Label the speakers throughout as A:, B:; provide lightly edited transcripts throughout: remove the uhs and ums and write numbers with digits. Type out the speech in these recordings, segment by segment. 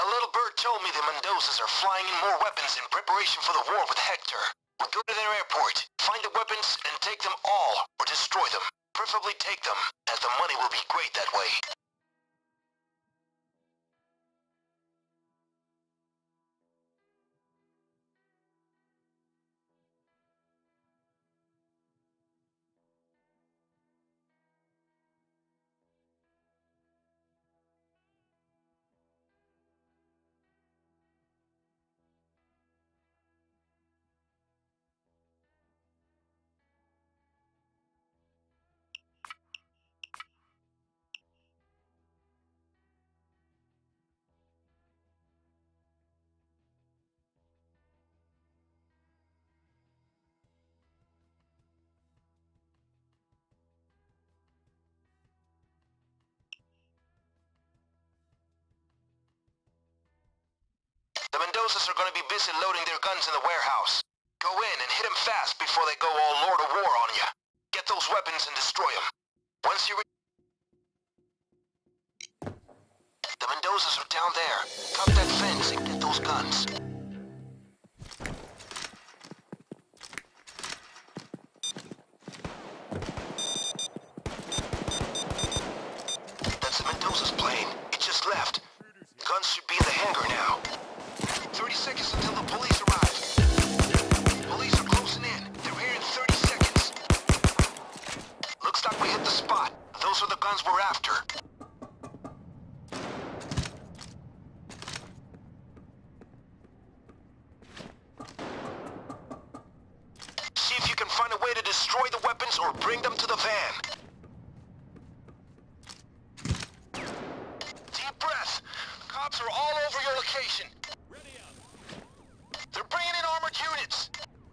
A: A little bird told me the Mendozas are flying in more weapons in preparation for the war with Hector. We'll go to their airport, find the weapons, and take them all, or destroy them. Preferably take them, as the money will be great that way. The Mendozas are going to be busy loading their guns in the warehouse. Go in and hit them fast before they go all Lord of War on you. Get those weapons and destroy them. Once you The Mendozas are down there. Cut that fence and get those guns. That's the Mendozas plane. It just left. Guns should be in the hangar now. 30 seconds until the police arrive. Police are closing in. They're here in 30 seconds. Looks like we hit the spot. Those are the guns we're after. See if you can find a way to destroy the weapons or bring them to the van. Deep breath. Cops are all over your location. They're bringing in armored units!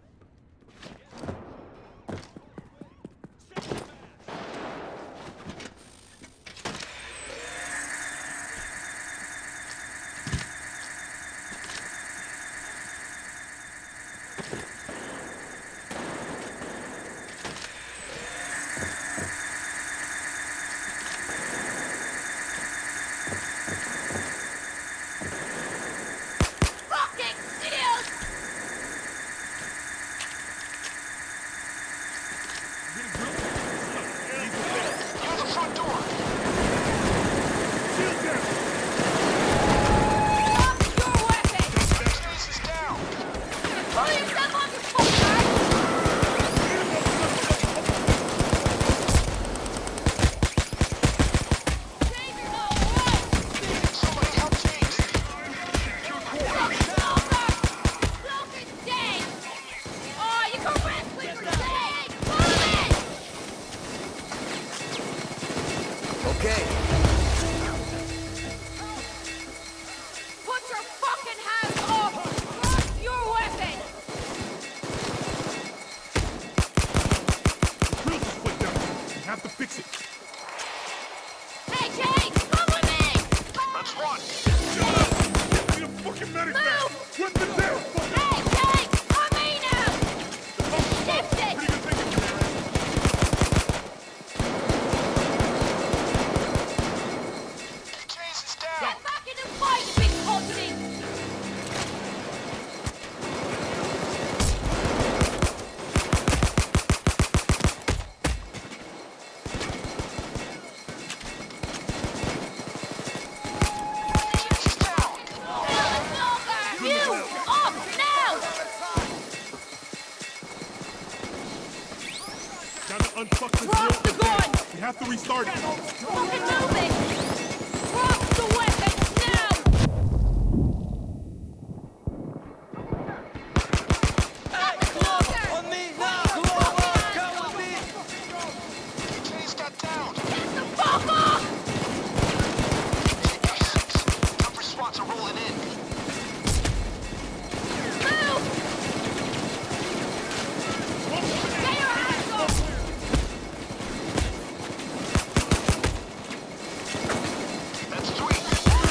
B: Unfuck this
C: Drop the gun!
B: We have to restart it.
C: Fucking move it! Drop the weapon now!
D: Hey, Glover! On me now! Glover, come with me!
A: Chase got down!
C: Get the fuck off!
A: Upper SWATs are rolling in.
C: Move! Get your hands off!
A: That's 3.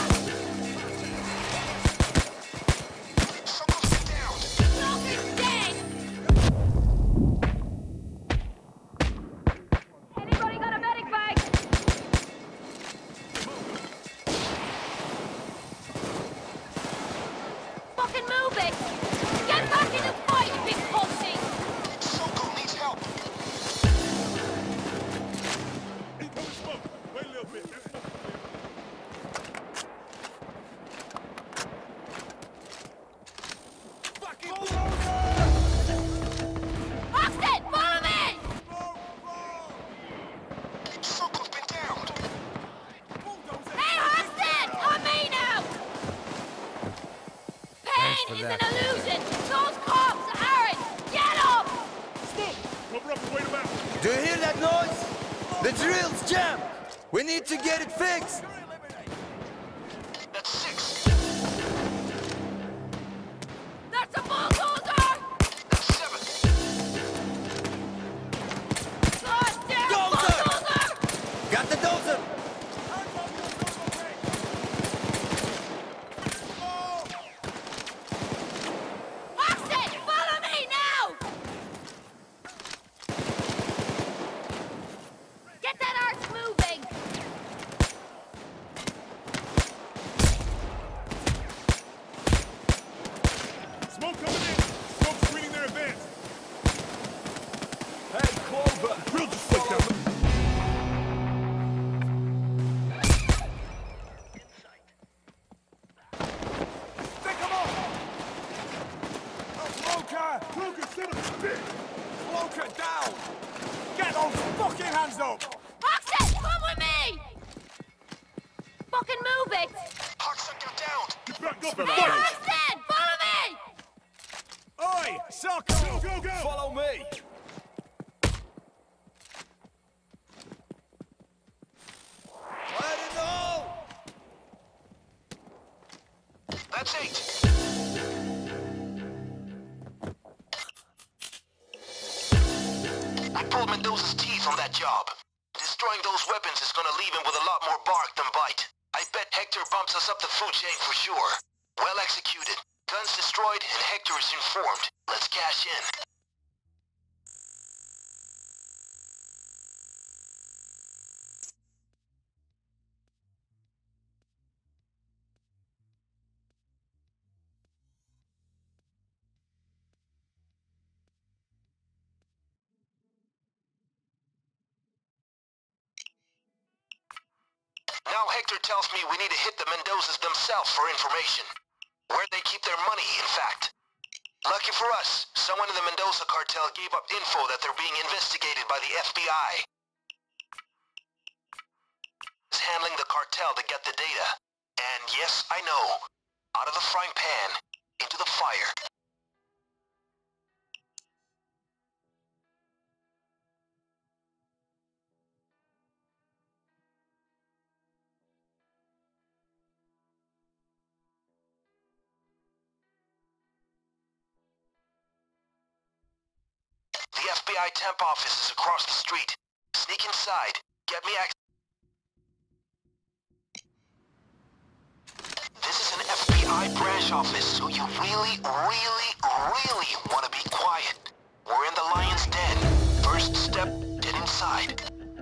D: Do you hear that noise? The drill's jammed. We need to get it fixed.
A: That's 6.
C: That's a bulldozer!
A: That's 7.
C: Goddamn
D: Dozer!
C: bulldozer!
D: Got the dozer.
C: Oxen, follow me now! Get that arse moving!
B: Smoke coming in. Smoke screening their advance.
D: Hey, Clover.
B: Drill just slipped out.
D: Pick him up. Smoker.
B: Broken, set up a stick.
D: Smoker down. Get those fucking hands up.
C: Oxen, come with me! Fucking move it!
A: Cocksucker down.
B: Get back up and
C: Hey,
B: fight.
C: Oxen, follow me!
D: Oi, sucker.
B: Go, go, go.
D: Follow me. Let it know.
A: That's 8. I pulled Mendoza's teeth on that job. Destroying those weapons is gonna leave him with a lot more bark than bite. I bet Hector bumps us up the food chain for sure. Well executed. Guns destroyed and Hector is informed. Let's cash in. Now Hector tells me we need to hit the Mendozas themselves for information. Where they keep their money, in fact. Lucky for us, someone in the Mendoza cartel gave up info that they're being investigated by the FBI. Is handling the cartel to get the data. And yes, I know. Out of the frying pan, into the fire. The FBI temp office is across the street. Sneak inside. Get me access. This is an FBI branch office, so you really want to be quiet. We're in the lion's den. First step, get inside.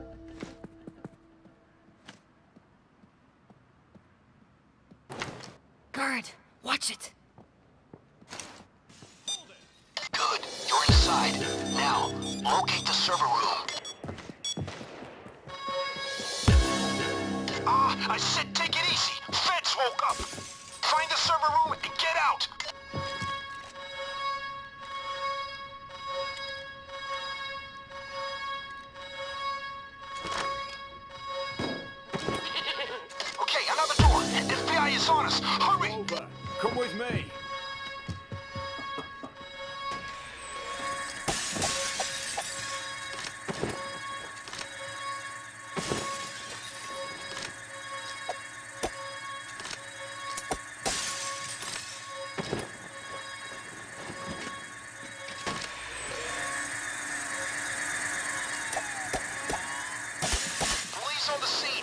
C: Guard, watch it.
A: Good, you're inside. Now, locate the server room. I said take it easy. Feds woke up. Find the server room and get out. Okay, another door. FBI is on us. Hurry.
D: Come with me.
A: Police on the scene.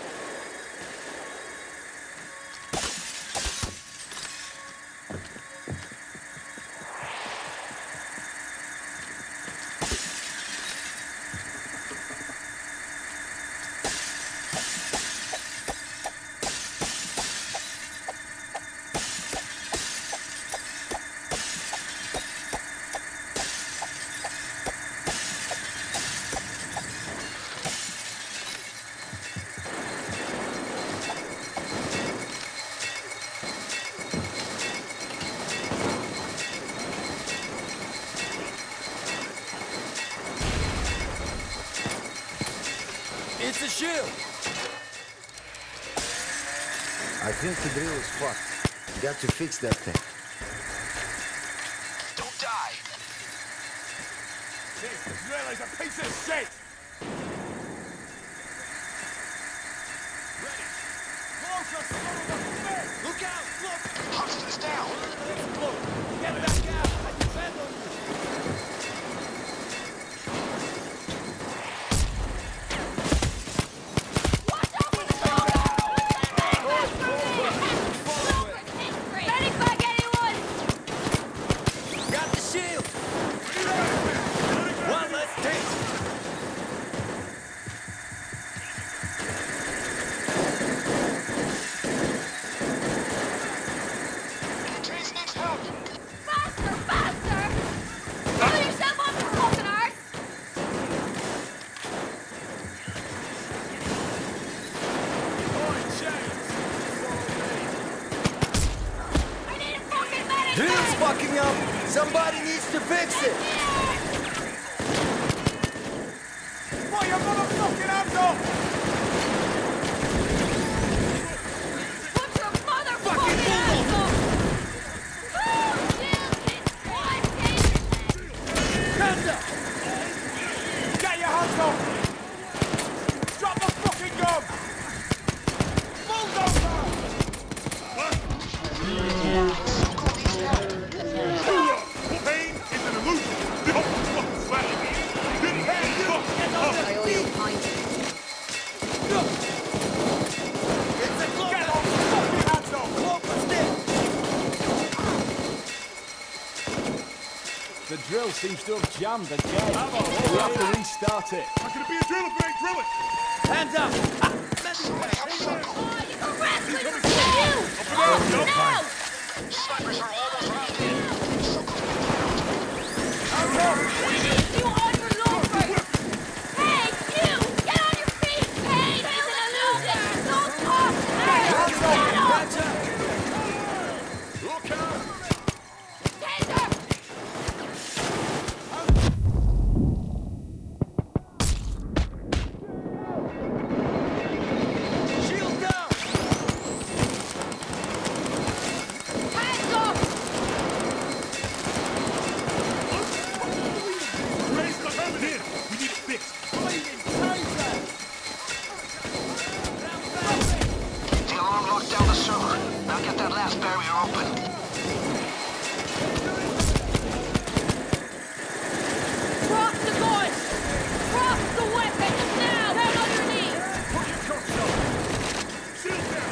D: It's a shield.
E: I think the drill is fucked. Got to fix that thing.
A: Don't die.
B: This drill is a piece of shit! Ready. Closer, son of a bitch!
D: Look out! Look!
A: Hostiles down.
D: Look! Get back out! I depend on you!
C: Watch out for the Ready back, anyone?
D: Got the shield! One less taste!
A: Chase needs help.
C: Faster, faster! Pull yourself up, you fucking arse! I need a fucking medic!
D: Drill's fucking up! Somebody needs to fix it!
B: Put your motherfucking hands up!
C: Put your motherfucking hands up! Oh, shield, it's one,
D: Hands up!
B: Get your hands up! Drop the fucking gun! Bulldozer! Pain is an illusion! Don't fucking sweat! Get hands up!
C: I owe you a pint.
D: It's a cloak!
B: Get on the fucking hands up!
D: Cloak was dead!
F: The drill seems to have jammed again. We have to restart it.
B: How can it be a drill if it ain't drilling?
D: Hands up!
A: Somebody help Circle.
C: Oh, you can wrestling for you! Oh, no!
A: Snipers are almost rounded in. Circle's
C: We need you on your loafers! Hey, you! Get on your feet! Hey, it's an illusion! Don't talk! Hey, get up!
D: Gotcha!
F: Look out!
C: Taser!
D: Shield down!
C: Hands up!
B: Raise the helmet here! We need it fixed!
A: The alarm locked down the server. Now get that last barrier open.
C: Drop the gun! Drop the weapon now! Down on your knees!
B: Put your cuffs up! Shield down!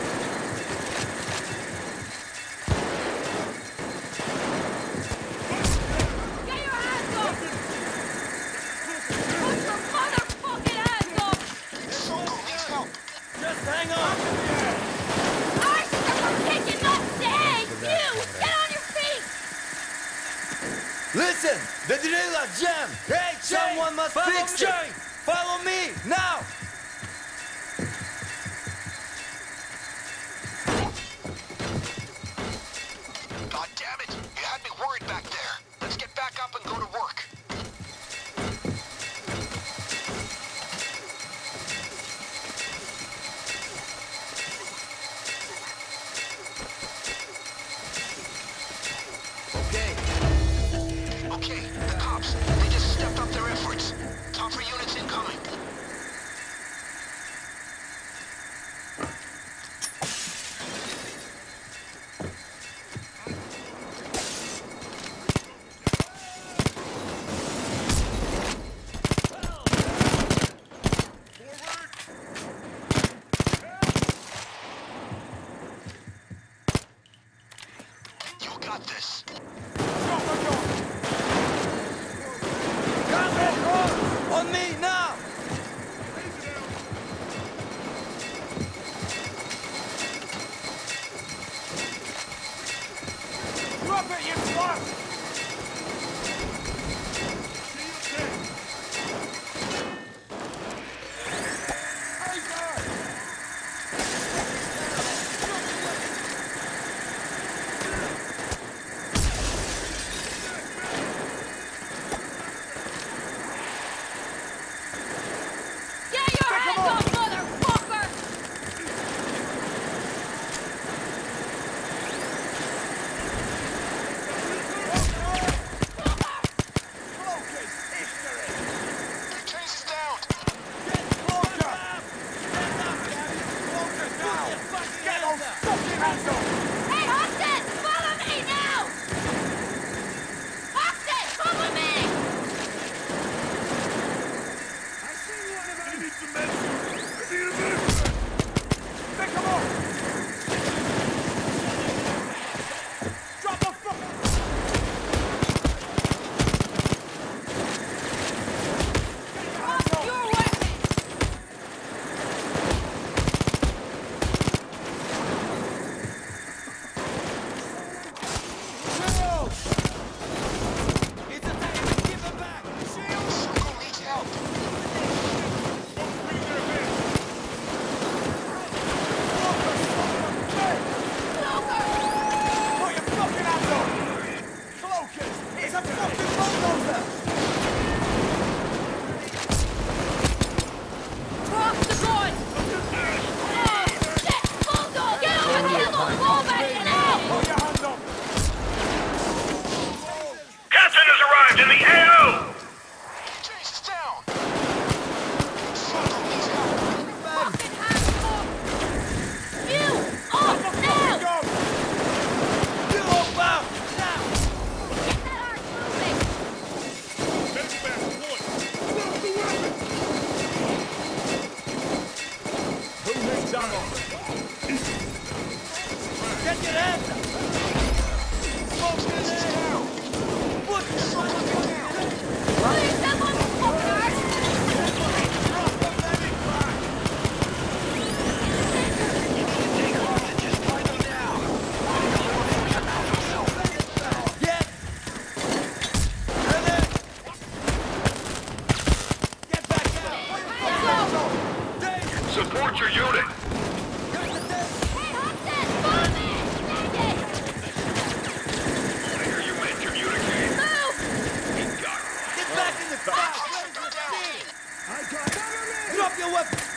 C: Get your hands up! Put your motherfucking hands up!
A: Circle needs help.
D: Just hang on!
C: Arses are kicking nuts! Hey, you! Get on your feet!
D: Listen! The drill are jammed! Hey, someone must fix it! Follow me, now!
A: God damn it! You had me worried back there. Let's get back up and go to work.
D: Okay.
A: Okay, the cops. They just stepped up their efforts. Top 3 units incoming. You got this.
D: Gauntlet, on me, now!
B: Drop it, you twat!
A: Major unit!
C: Hey, Hopstead, follow me! Dang it!
A: I hear you, Major unit, Kane.
C: Move!
D: Get back in the fight! Drop your weapons!